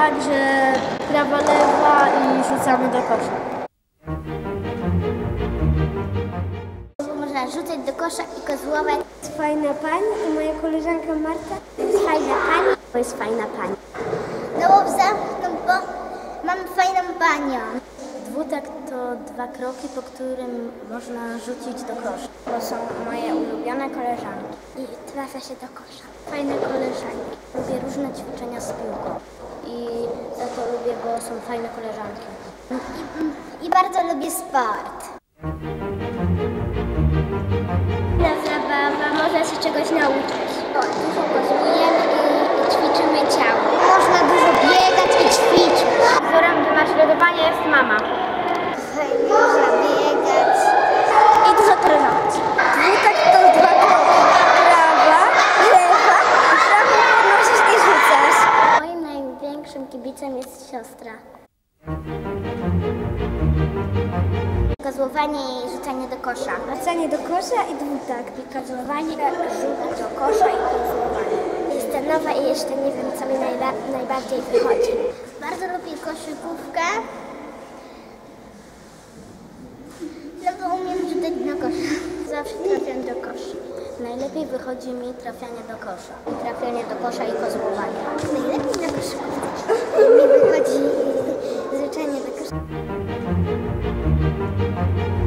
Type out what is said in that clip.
tak, że prawa, lewa i rzucamy do kosza. Można rzucać do kosza i kozłować. Jest fajna pani i moja koleżanka Marta. Jest fajna pani, bo jest fajna pani. No bo mam fajną panią. Dwutak to 2 kroki, po którym można rzucić do kosza. To są moje ulubione koleżanki. I trafia się do kosza. Fajne koleżanki. Lubię różne ćwiczenia z piłką. I za to lubię, bo są fajne koleżanki. I bardzo lubię sport. Ta zabawa można się czegoś nauczyć. Dużo kozujemy i ćwiczymy ciało. Można dużo biegać i ćwiczyć. Wzorem do naśladowania jest mama. Dużo biegać. I dużo trenować. Dwutak to 2 kroki. Prawa, lewa i prawo podnosisz i rzucasz. Moim największym kibicem jest siostra. Kozłowanie i rzucanie do kosza. Wracanie do kosza i dwutak. I kozłowanie, rzut do kosza i kozłowanie. Jestem nowa i jeszcze nie wiem, co mi najbardziej wychodzi. Bardzo lubię koszykówkę. No bo umiem rzucać do kosza. Zawsze trafiam do kosza. Najlepiej wychodzi mi trafianie do kosza. I trafianie do kosza i kozłowanie. Najlepiej na koszykówce. Mi wychodzi rzucanie do kosza.